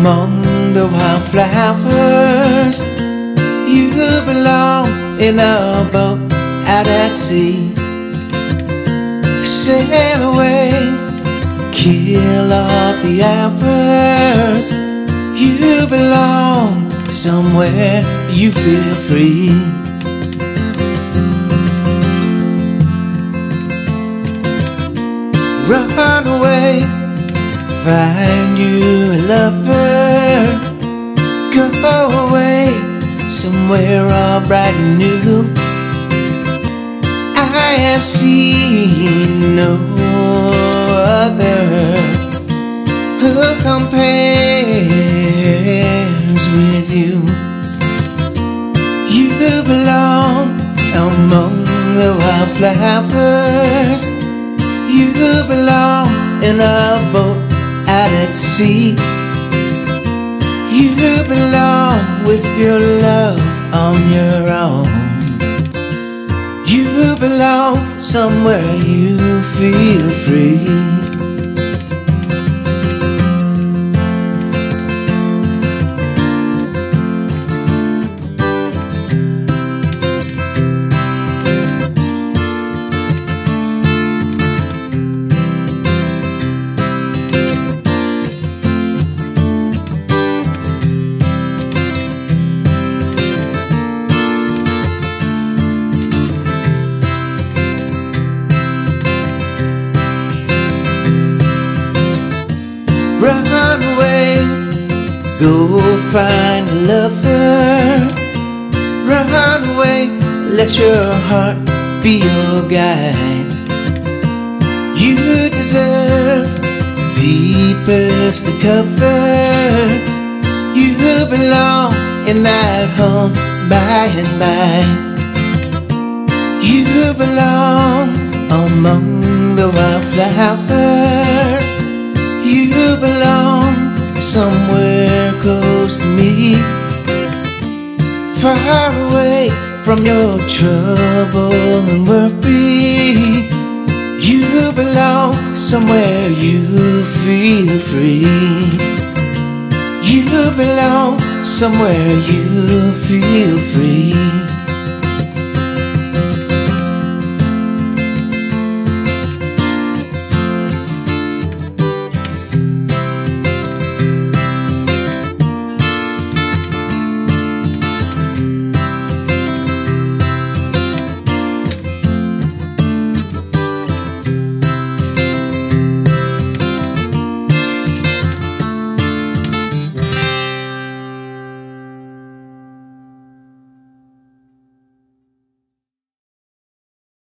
among the wildflowers. You belong in a boat out at sea. Sail away, kill off the hours. You belong somewhere you feel free. Run away, find you a lover. Go away, somewhere all bright and new. I have seen no other who compares with you. You belong among the wildflowers. You belong in a boat out at sea. You belong with your love on your own. You belong somewhere you feel free. Run away, go find a lover. Run away, let your heart be your guide. You deserve deepest to cover. You belong in that home by and by. You belong among the wildflowers. You belong somewhere close to me, far away from your trouble and worry. You belong somewhere you feel free. You belong somewhere you feel free.